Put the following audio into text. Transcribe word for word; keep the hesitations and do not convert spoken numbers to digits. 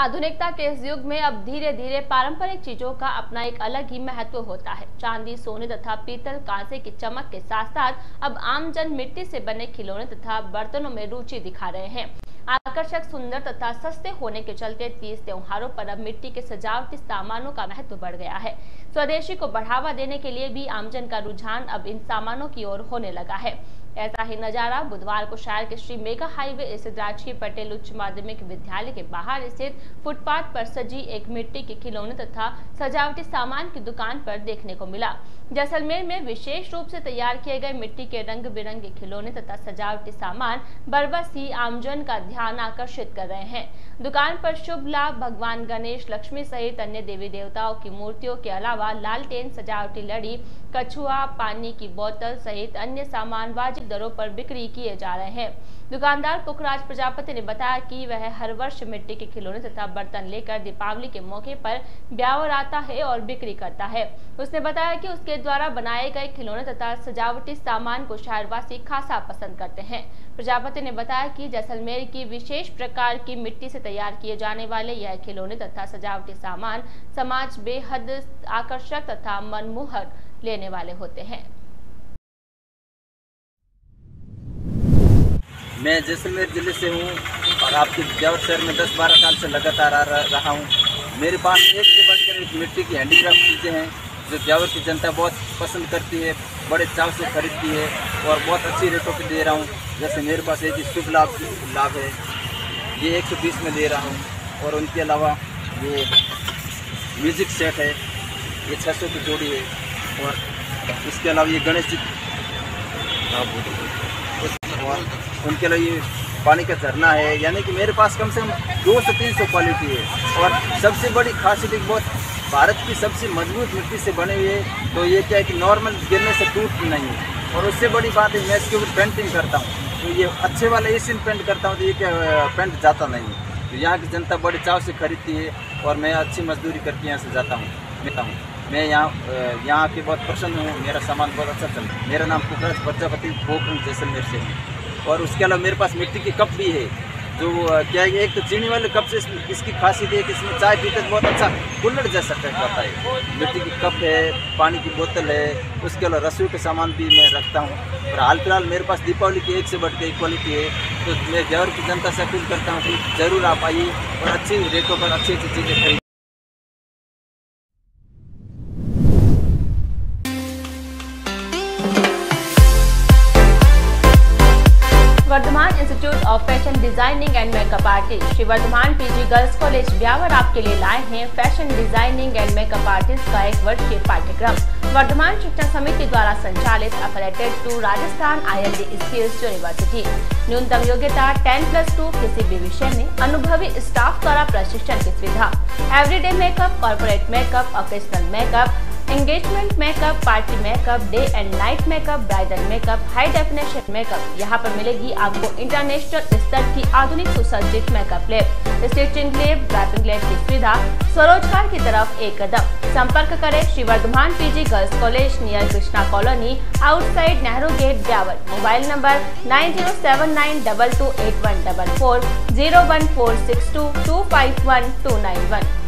आधुनिकता के इस युग में अब धीरे धीरे पारंपरिक चीजों का अपना एक अलग ही महत्व होता है। चांदी, सोने तथा पीतल, कांसे की चमक के साथ साथ अब आमजन मिट्टी से बने खिलौने तथा बर्तनों में रुचि दिखा रहे हैं। आकर्षक, सुंदर तथा सस्ते होने के चलते तीज त्योहारों पर अब मिट्टी के सजावटी सामानों का महत्व बढ़ गया है। स्वदेशी को बढ़ावा देने के लिए भी आमजन का रुझान अब इन सामानों की ओर होने लगा है। ऐसा ही नजारा बुधवार को शहर के श्री मेगा हाईवे स्थित राजकीय पटेल उच्च माध्यमिक विद्यालय के बाहर स्थित फुटपाथ पर सजी एक मिट्टी के खिलौने तथा सजावटी सामान की दुकान पर देखने को मिला। जैसलमेर में विशेष रूप से तैयार किए गए मिट्टी के रंग बिरंगे खिलौने तथा सजावटी सामान बरबस ही आमजन का ध्यान आकर्षित कर रहे हैं। दुकान पर शुभ लाभ, भगवान गणेश, लक्ष्मी सहित अन्य देवी देवताओं की मूर्तियों के अलावा लालटेन, सजावटी लड़ी, कछुआ, पानी की बोतल सहित अन्य सामान वाजिब दरों पर बिक्री किए जा रहे हैं। दुकानदार पुखराज प्रजापति ने बताया कि वह हर वर्ष मिट्टी के खिलौने तथा बर्तन लेकर दीपावली के मौके पर ब्यावर आता है और बिक्री करता है। उसने बताया कि उसके द्वारा बनाए गए खिलौने तथा सजावटी सामान को शहरवासी खासा पसंद करते हैं। प्रजापति ने बताया कि जैसलमेर की विशेष प्रकार की मिट्टी से तैयार किए जाने वाले यह खिलौने तथा सजावटी सामान समाज बेहद आकर्षक तथा मनमोहक लेने वाले होते हैं। मैं जैसलमेर जिले से हूँ और आपके ब्यावर शहर में दस बारह साल से लगातार आ रहा हूँ। मेरे पास एक से बढ़कर एक मिट्टी की हैंडीक्राफ्ट चीज़ें हैं जो ब्यावर की जनता बहुत पसंद करती है, बड़े चाव से खरीदती है और बहुत अच्छी रेटों पे दे रहा हूँ। जैसे मेरे पास एक शुभ लाभ लाभ है, ये एक सौ बीस में दे रहा हूँ और उनके अलावा ये म्यूज़िक सेट है, ये छः सौ की जोड़ी है और इसके अलावा ये गणेश जी और उनके लिए ये पानी का झरना है। यानी कि मेरे पास कम से कम दो से तीन सौ क्वालिटी है और सबसे बड़ी खासियत एक बहुत भारत की सबसे मजबूत मिट्टी से बने हुए, तो ये क्या है कि नॉर्मल गिरने से टूटती नहीं है। और उससे बड़ी बात है मैं इसके ऊपर पेंटिंग करता हूँ, तो ये अच्छे वाला एशियन पेंट करता हूँ तो ये क्या पेंट जाता नहीं है। तो यहाँ की जनता बड़े चाव से खरीदती है और मैं अच्छी मजदूरी करके यहाँ से जाता हूँ मिलता हूँ। मैं यहाँ यहाँ के बहुत प्रसन्न हूँ, मेरा सामान बहुत अच्छा चलता है। मेरा नाम पुखराज प्रजापति भोकरम जैसलमेर से है। और उसके अलावा मेरे पास मिट्टी के कप भी है जो क्या है, एक तो चीनी वाले कप से इसकी खासियत है कि इसमें चाय पीते बहुत अच्छा कुल्हड़ जैसा टाइप आता है। मिट्टी की कप है, पानी की बोतल है, उसके अलावा रसोई के सामान भी मैं रखता हूँ। और हाल फिलहाल मेरे पास दीपावली की एक से बढ़ के एक क्वालिटी है, तो मैं ब्यावर की जनता से अपील करता हूँ कि ज़रूर आप आइए और अच्छी रेटों पर अच्छी अच्छी चीज़ें खरीदें। Vardhman institute of fashion designing and makeup artist Shri Vardhman PG girls college Beawar आपके लिए लाए हैं fashion designing and makeup artist का एक वर्षीय पाठ्यक्रम। वर्धमान शिक्षण समिति द्वारा संचालित, affiliated to Rajasthan I L D skills university. न्यूनतम योग्यता टेन प्लस टू किसी भी विषय में, अनुभवी स्टाफ द्वारा प्रशिक्षण की सुविधा, everyday makeup, corporate makeup, occasional makeup, engagement makeup, party makeup, day and night makeup, bridal makeup, high definition makeup. यहाँ पर मिलेगी आपको इंटरनेशनल स्तर की आधुनिक सुसज्जित makeup lab, stitching lab, wrapping lab की सुविधा, स्वरोजगार की तरफ एक कदम। संपर्क करें Shri Vardhman PG girls college near Krishna colony, outside Nehru gate, Beawar. Mobile number nine zero seven nine double two eight one double four, zero one four six two two five one two nine one.